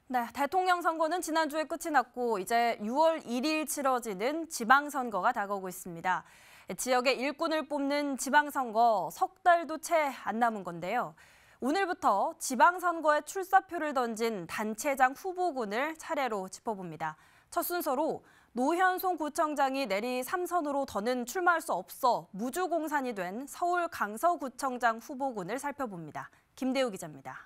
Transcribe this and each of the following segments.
네, 대통령 선거는 지난주에 끝이 났고 이제 6월 1일 치러지는 지방선거가 다가오고 있습니다. 지역의 일꾼을 뽑는 지방선거 석 달도 채 안 남은 건데요. 오늘부터 지방선거에 출사표를 던진 단체장 후보군을 차례로 짚어봅니다. 첫 순서로 노현송 구청장이 내리 3선으로 더는 출마할 수 없어 무주공산이 된 서울 강서구청장 후보군을 살펴봅니다. 김대우 기자입니다.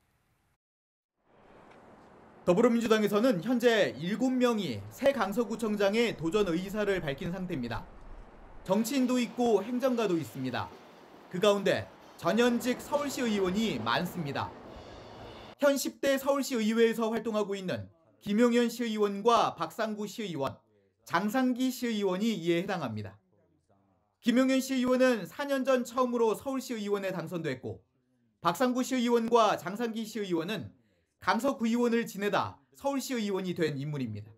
더불어민주당에서는 현재 7명이 새 강서구청장의 도전 의사를 밝힌 상태입니다. 정치인도 있고 행정가도 있습니다. 그 가운데 전현직 서울시 의원이 많습니다. 현 10대 서울시 의회에서 활동하고 있는 김용현 시의원과 박상구 시의원, 장상기 시의원이 이에 해당합니다. 김용현 시의원은 4년 전 처음으로 서울시 의원에 당선됐고 박상구 시의원과 장상기 시의원은 강서구의원을 지내다 서울시 의원이 된 인물입니다.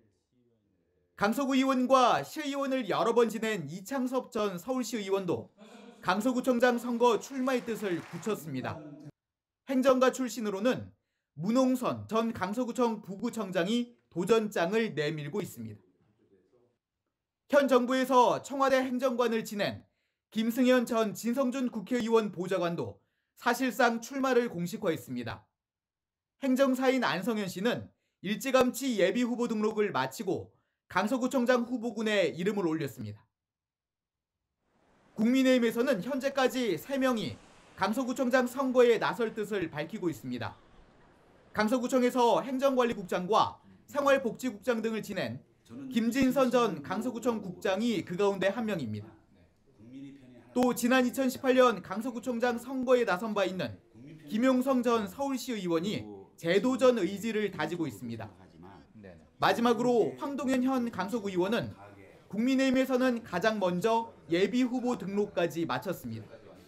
강서구의원과 시의원을 여러 번 지낸 이창섭 전 서울시 의원도 강서구청장 선거 출마의 뜻을 굳혔습니다. 행정가 출신으로는 문홍선 전 강서구청 부구청장이 도전장을 내밀고 있습니다. 현 정부에서 청와대 행정관을 지낸 김승현 전 진성준 국회의원 보좌관도 사실상 출마를 공식화했습니다. 행정사인 안성현 씨는 일찌감치 예비후보 등록을 마치고 강서구청장 후보군에 이름을 올렸습니다. 국민의힘에서는 현재까지 3명이 강서구청장 선거에 나설 뜻을 밝히고 있습니다. 강서구청에서 행정관리국장과 생활복지국장 등을 지낸 김진선 전 강서구청 국장이 그 가운데 한 명입니다. 또 지난 2018년 강서구청장 선거에 나선 바 있는 김용성 전 서울시 의원이 재도전 의지를 다지고 있습니다. 마지막으로 황동현 현 강서구의원은 국민의힘에서는 가장 먼저 예비후보 등록까지 마쳤습니다.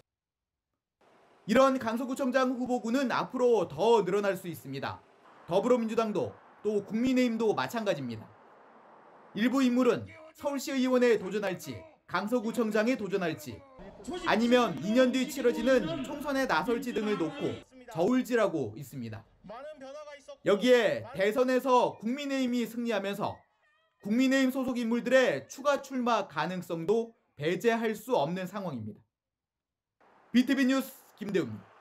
이런 강서구청장 후보군은 앞으로 더 늘어날 수 있습니다. 더불어민주당도 또 국민의힘도 마찬가지입니다. 일부 인물은 서울시 의원에 도전할지 강서구청장에 도전할지 아니면 2년 뒤 치러지는 총선에 나설지 등을 놓고 저울질하고 있습니다. 여기에 대선에서 국민의힘이 승리하면서 국민의힘 소속 인물들의 추가 출마 가능성도 배제할 수 없는 상황입니다. BTV 뉴스 김대우입니다.